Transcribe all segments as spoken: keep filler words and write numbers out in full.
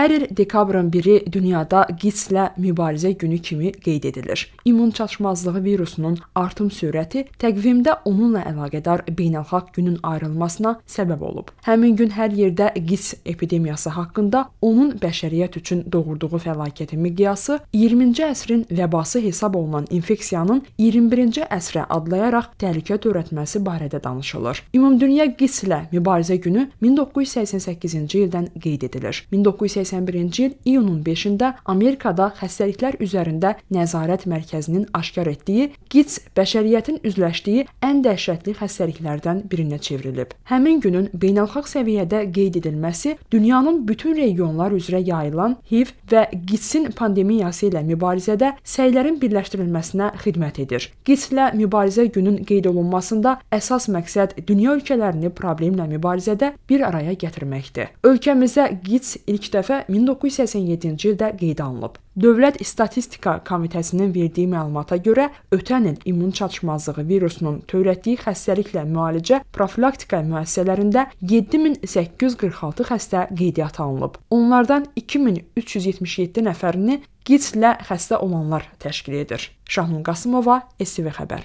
Hər il dekabrın biri dünyada gidslə mübarizə günü kimi qeyd edilir. İmmun çatışmazlığı virusunun artım sürəti təqvimdə onunla əlaqədar beynəlxalq günün ayrılmasına səbəb olub. Həmin gün hər yerdə gids epidemiyası haqqında onun bəşəriyyət üçün doğurduğu fəlakətin miqyası, iyirminci əsrin vəbası hesab olunan infeksiyanın iyirmi birinci əsrə adlayaraq təhlükə törətməsi barədə danışılır. Ümumdünya gidslə mübarizə günü min doqquz yüz səksən səkkizinci ildən qeyd edilir. min doqquz yüz səksən birinci il iyunun beşində Amerikada xəstəliklər üzərində nəzarət mərkəzinin aşkar etdiyi gids bəşəriyyətin üzləşdiyi ən dəhşətli xəstəliklərdən birinə çevrilib. Həmin günün beynəlxalq səviyyədə qeyd edilməsi dünyanın bütün regionlar üzrə yayılan H I V və gidsin pandemiyası ilə mübarizədə səylərin birləşdirilməsinə xidmət edir. Gidslə mübarizə günün qeyd olunmasında əsas məqsəd dünya ölkələrini problemlə mübarizədə bir araya gətirməkdir. Ölkəmizdə gids ilk dəfə min doqquz yüz səksən yeddinci ildə qeydə alınıb. Dövlət Statistika Komitəsinin verdiyi məlumata görə ötən il immun çatışmazlığı virusunun törətdiyi xəstəliklə müalicə profilaktika müəssisələrində yeddi min səkkiz yüz qırx altı xəstə qeydiyyata alınıb. Onlardan iki min üç yüz yetmiş yeddi nəfərini gidslə xəstə olanlar təşkil edir. Şahnun Qasımova, S T V Xəbər.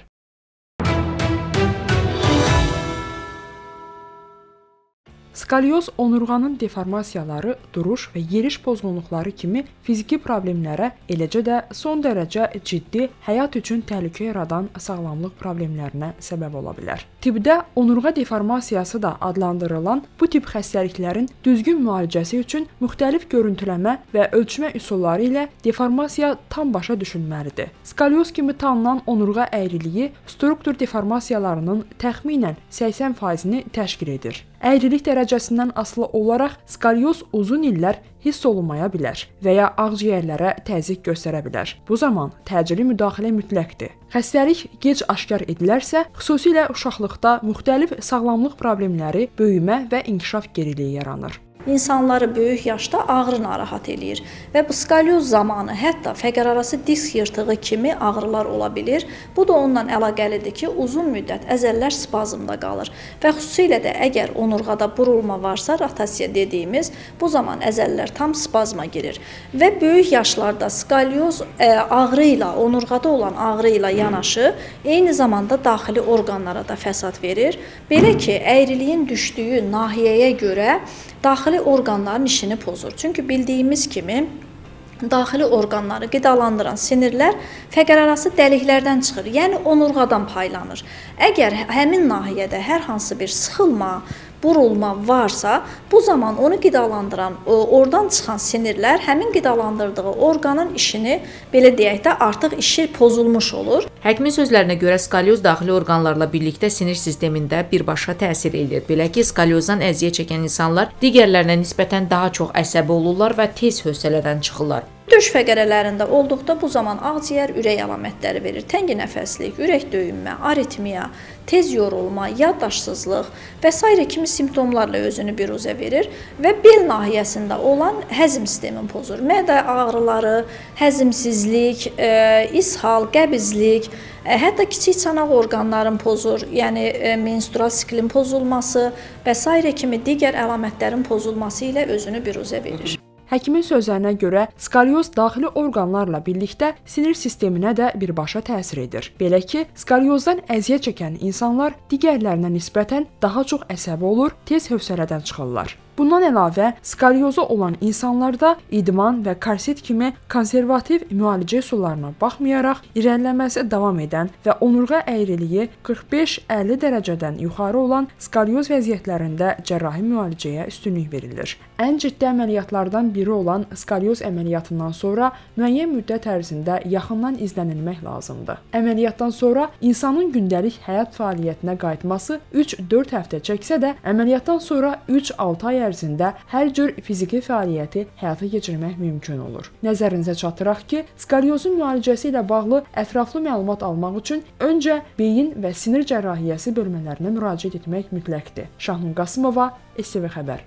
Skalyoz onurğanın deformasiyaları, duruş və yeriş pozğunluqları kimi fiziki problemlərə, eləcə də son dərəcə ciddi, həyat üçün təhlükə yaradan sağlamlıq problemlərinə səbəb ola bilər. Tibbdə onurğa deformasiyası da adlandırılan bu tip xəstəliklərin düzgün müalicəsi üçün müxtəlif görüntüləmə və ölçmə üsulları ilə deformasiya tam başa düşülməlidir. Skalyoz kimi tanınan onurğa əyriliyi struktur deformasiyalarının təxminən səksən faizini təşkil edir. Əyrilik dərəcəsindən asılı olaraq skalyoz uzun illər hiss olunmaya bilər və ya ağciyərlərə təzyiq göstərə bilər. Bu zaman təcili müdaxilə mütləqdir. Xəstəlik gec aşkar edilərsə, xüsusilə uşaqlıqda müxtəlif sağlamlıq problemləri, böyümə və inkişaf geriliyi yaranır. İnsanları böyük yaşda ağrı narahat eləyir və bu skalyoz zamanı hətta fəqərarası disk yırtığı kimi ağrılar ola bilir. Bu da onunla əlaqəlidir ki, uzun müddət əzəllər spazmda qalır və xüsusilə də əgər onurğada burulma varsa, rotasiya dediyimiz, bu zaman əzəllər tam spazma girir və böyük yaşlarda skalyoz ağrı ilə, onurğada olan ağrı ilə yanaşı, eyni zamanda daxili orqanlara da fəsad verir. Belə ki, əyriliyin düşdüyü nahiyəyə görə daxili orqanların işini pozur. Çünki bildiyimiz kimi daxili orqanları qidalandıran sinirlər fəqərarası dəliklərdən çıxır, yəni onurğadan paylanır. Əgər həmin nahiyədə hər hansı bir sıxılma, burulma varsa, bu zaman onu qidalandıran, oradan çıxan sinirlər həmin qidalandırdığı orqanın işini, belə deyək də, artıq işi pozulmuş olur. Həkimin sözlərinə görə skalyoz daxili orqanlarla birlikdə sinir sistemində birbaşa təsir edir. Belə ki, skalyozdan əziyyət çəkən insanlar digərlərinə nisbətən daha çox əsəbi olurlar və tez hövsələdən çıxırlar. Döş fəqərələrində olduqda bu zaman ağciyər ürək əlamətləri verir. Təngi nəfəslik, ürək döyünmə, aritmiya, tez yorulma, yaddaşsızlıq və s. kimi simptomlarla özünü biruzə verir və bel nahiyəsində olan həzm sistemini pozur. Mədə ağrıları, həzmsizlik, ishal, qəbizlik, hətta kiçik çanaq orqanların pozur, yəni menstrual siklin pozulması və s. kimi digər əlamətlərin pozulması ilə özünü biruzə verir. Həkimin sözlərinə görə, skalyoz daxili orqanlarla birlikdə sinir sisteminə də birbaşa təsir edir. Belə ki, skalyozdan əziyyət çəkən insanlar digərlərinə nisbətən daha çox əsəbi olur, tez hövsələdən çıxırlar. Bundan əlavə, skalyozu olan insanlarda idman və korset kimi konservativ müalicə üsullarına baxmayaraq irəliləməsi davam edən və onurğa əyriliyi qırx beş əlli dərəcədən yuxarı olan skalyoz vəziyyətlərində cərrahi müalicəyə üstünlük verilir. Ən ciddi əməliyyatlardan biri olan skalyoz əməliyyatından sonra müəyyən müddət ərzində yaxından izlənilmək lazımdır. Əməliyyatdan sonra insanın gündəlik həyat fəaliyyətinə qayıtması üç dörd həftə çəksə də, əməliyyatdan sonra üç altı ay ərzində hər cür fiziki fəaliyyəti həyata keçirmək mümkün olur. Nəzərinizə çatdıraq ki, skalyozun müalicəsi ilə bağlı ətraflı məlumat almaq üçün öncə beyin və sinir cərrahiyyəsi bölmələrinə müraciət etmək mütləqdir. Şahnun Qasımova, S T V Xəbər.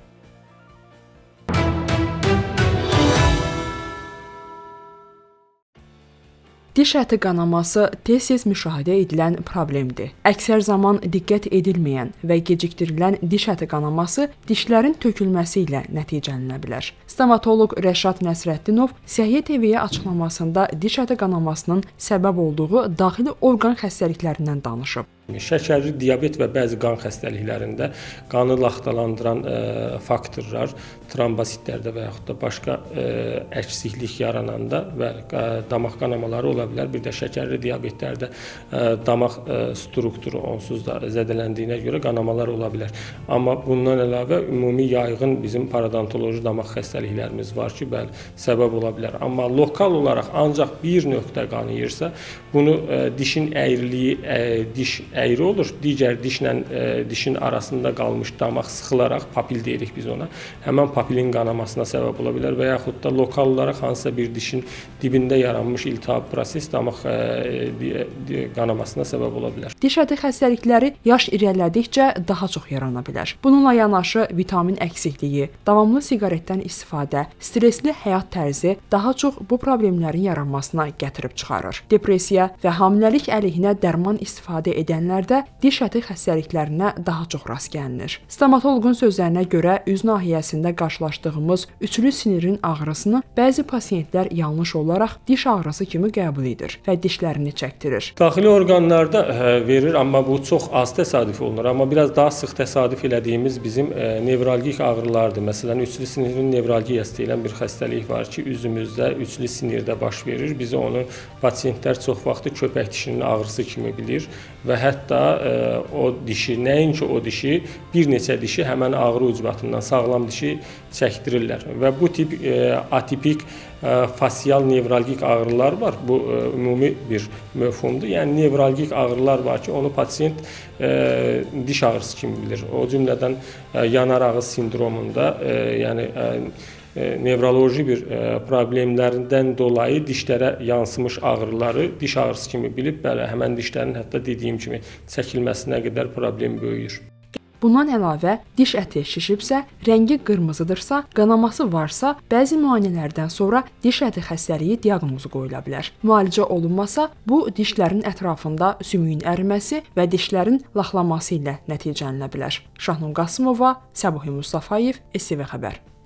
Diş əti qanaması tez-tez müşahidə edilən problemdir. Əksər zaman diqqət edilməyən və gecikdirilən diş əti qanaması dişlərin tökülməsi ilə nəticələnə bilər. Stomatoloq Rəşad Nəsrəddinov Səhiyyə T V-yə açıqlamasında diş əti qanamasının səbəb olduğu daxili orqan xəstəliklərindən danışıb. Şəkərli diabet və bəzi qan xəstəliklərində qanı laxtalandıran e, faktorlar, trombositlərdə və yaxud da başqa e, əksiklik yarananda və e, damaq qanamaları ola bilər. Bir də şəkərli diabetlərdə e, damaq e, strukturu onsuz da zədələndiyinə görə qanamalar ola bilər. Amma bundan əlavə ümumi yayğın bizim paradontoloji damaq xəstəliklərimiz var ki, bəli, səbəb ola bilər. Amma lokal olaraq ancaq bir nöqtə qanayırsa, bunu e, dişin əyriliyi, e, diş əyri olur. Digər dişlə e, dişin arasında qalmış damaq sıxılaraq, papil deyirik biz ona, həmən papilin qanamasına səbəb ola bilər və yaxud da lokal olaraq hansısa bir dişin dibində yaranmış iltihab proses damaq e, qanamasına səbəb ola bilər. Diş əti xəstəlikləri yaş irəlilədikcə daha çox yarana bilər. Bununla yanaşı vitamin əksikliyi, davamlı siqaretdən istifadə, stresli həyat tərzi daha çox bu problemlərin yaranmasına gətirib çıxarır. Depressiya və hamiləlik əleyhinə dərman istifadə edənlər də diş əti xəstəliklərinə daha çox rast gəlinir. Stomatoloqun sözlərinə görə üz nahiyəsində qarşılaşdığımız üçlü sinirin ağrısını bəzi pasiyentlər yanlış olaraq diş ağrısı kimi qəbul edir və dişlərini çəkdirir. Daxili orqanlarda hə, verir, amma bu çox az təsadüf olunur. Amma biraz daha sıx təsadüf elədiyimiz bizim e, nevralgik ağrılardır. Məsələn, üçlü sinirin nevralgiyası deyilən bir xəstəlik var ki, üzümüzdə üçlü sinirdə baş verir. Bizi onu pasiyentlər çox vaxtı köpək dişinin ağrısı kimi bilir və hətta e, o dişi, nəinki o dişi, bir neçə dişi həmən ağrı ucbatından sağlam dişi çəkdirirlər. Və bu tip e, atipik e, fasial nevralgik ağrılar var. Bu e, ümumi bir məfhumdur. Yəni nevralgik ağrılar var ki, onu pasiyent e, diş ağrısı kimi bilir. O cümlədən e, yanar ağız sindromunda, e, yəni e, nevroloji bir problemlərindən dolayı dişlərə yansımış ağrıları diş ağrısı kimi bilib, bəli, həmən dişlərin hətta dediyim kimi çəkilməsinə qədər problem böyüyür. Bundan əlavə, diş əti şişibsə, rəngi qırmızıdırsa, qanaması varsa, bəzi müayinələrdən sonra diş əti xəstəliyi diaqnozu qoyula bilər. Müalicə olunmasa, bu dişlərin ətrafında sümüyün əriməsi və dişlərin laxlaması ilə nəticələnə bilər. Şahnun Qasımova, Səbuhi Mustafayev, S T V Xəbər.